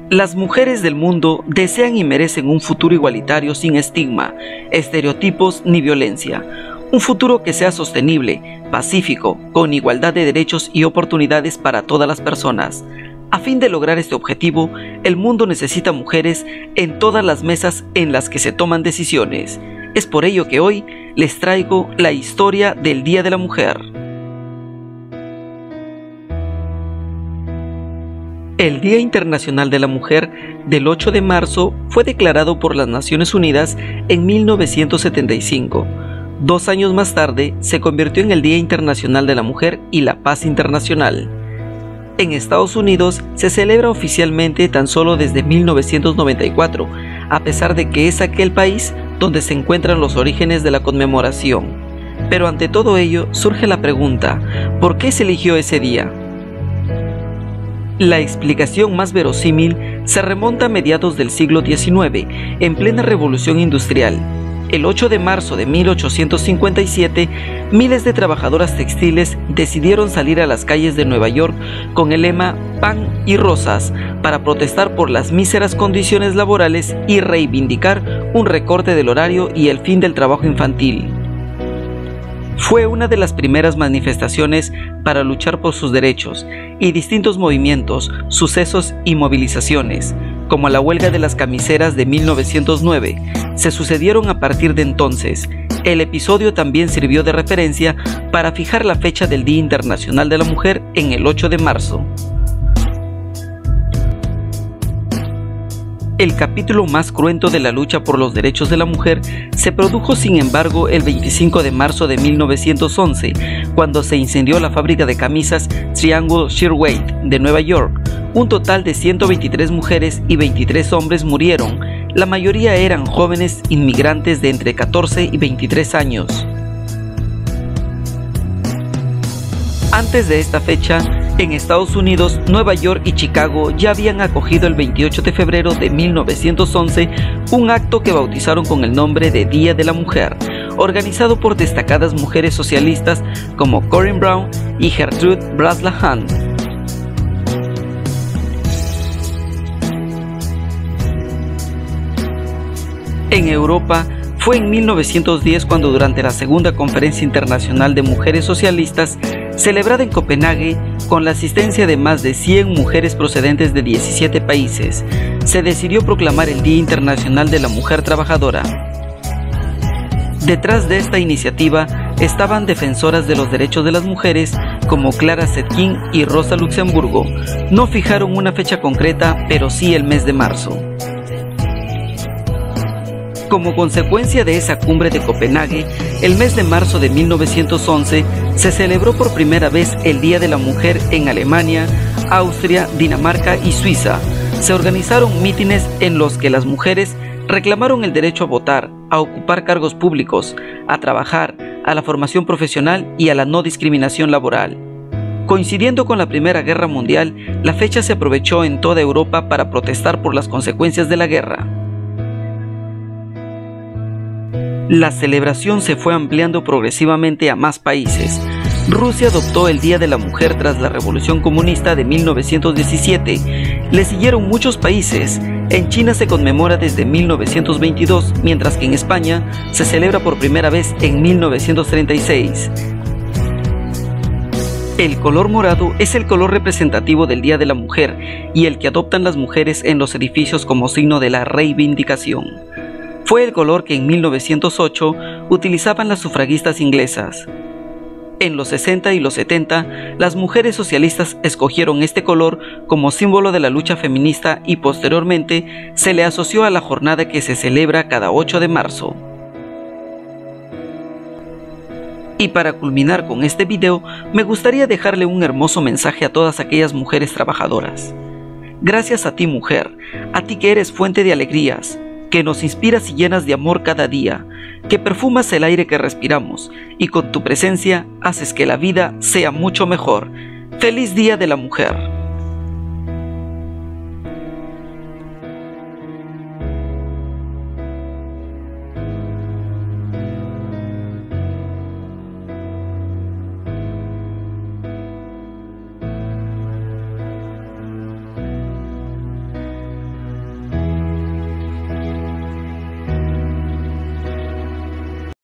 Las mujeres del mundo desean y merecen un futuro igualitario sin estigma, estereotipos ni violencia. Un futuro que sea sostenible, pacífico, con igualdad de derechos y oportunidades para todas las personas. A fin de lograr este objetivo, el mundo necesita mujeres en todas las mesas en las que se toman decisiones. Es por ello que hoy les traigo la historia del Día de la Mujer. El Día Internacional de la Mujer del 8 de marzo fue declarado por las Naciones Unidas en 1975. 2 años más tarde se convirtió en el Día Internacional de la Mujer y la Paz Internacional. En Estados Unidos se celebra oficialmente tan solo desde 1994, a pesar de que es aquel país donde se encuentran los orígenes de la conmemoración. Pero ante todo ello surge la pregunta, ¿por qué se eligió ese día? La explicación más verosímil se remonta a mediados del siglo XIX, en plena revolución industrial. El 8 de marzo de 1857, miles de trabajadoras textiles decidieron salir a las calles de Nueva York con el lema «Pan y rosas» para protestar por las míseras condiciones laborales y reivindicar un recorte del horario y el fin del trabajo infantil. Fue una de las primeras manifestaciones para luchar por sus derechos, y distintos movimientos, sucesos y movilizaciones, como la huelga de las camiseras de 1909, se sucedieron a partir de entonces. El episodio también sirvió de referencia para fijar la fecha del Día Internacional de la Mujer en el 8 de marzo. El capítulo más cruento de la lucha por los derechos de la mujer se produjo, sin embargo, el 25 de marzo de 1911, cuando se incendió la fábrica de camisas Triangle Shirtwaist de Nueva York. Un total de 123 mujeres y 23 hombres murieron. La mayoría eran jóvenes inmigrantes de entre 14 y 23 años. Antes de esta fecha, en Estados Unidos, Nueva York y Chicago ya habían acogido el 28 de febrero de 1911 un acto que bautizaron con el nombre de Día de la Mujer, organizado por destacadas mujeres socialistas como Corinne Brown y Gertrude Breslahan. En Europa, fue en 1910 cuando, durante la Segunda Conferencia Internacional de Mujeres Socialistas, celebrada en Copenhague con la asistencia de más de 100 mujeres procedentes de 17 países, se decidió proclamar el Día Internacional de la Mujer Trabajadora. Detrás de esta iniciativa estaban defensoras de los derechos de las mujeres como Clara Zetkin y Rosa Luxemburgo. No fijaron una fecha concreta, pero sí el mes de marzo. Como consecuencia de esa cumbre de Copenhague, el mes de marzo de 1911 se celebró por primera vez el Día de la Mujer en Alemania, Austria, Dinamarca y Suiza. Se organizaron mítines en los que las mujeres reclamaron el derecho a votar, a ocupar cargos públicos, a trabajar, a la formación profesional y a la no discriminación laboral. Coincidiendo con la Primera Guerra Mundial, la fecha se aprovechó en toda Europa para protestar por las consecuencias de la guerra. La celebración se fue ampliando progresivamente a más países. Rusia adoptó el Día de la Mujer tras la Revolución Comunista de 1917. Le siguieron muchos países. En China se conmemora desde 1922, mientras que en España se celebra por primera vez en 1936. El color morado es el color representativo del Día de la Mujer y el que adoptan las mujeres en los edificios como signo de la reivindicación. Fue el color que en 1908 utilizaban las sufragistas inglesas. En los 60 y los 70, las mujeres socialistas escogieron este color como símbolo de la lucha feminista y posteriormente se le asoció a la jornada que se celebra cada 8 de marzo. Y para culminar con este video, me gustaría dejarle un hermoso mensaje a todas aquellas mujeres trabajadoras. Gracias a ti, mujer, a ti que eres fuente de alegrías, que nos inspiras y llenas de amor cada día, que perfumas el aire que respiramos y con tu presencia haces que la vida sea mucho mejor. ¡Feliz Día de la Mujer!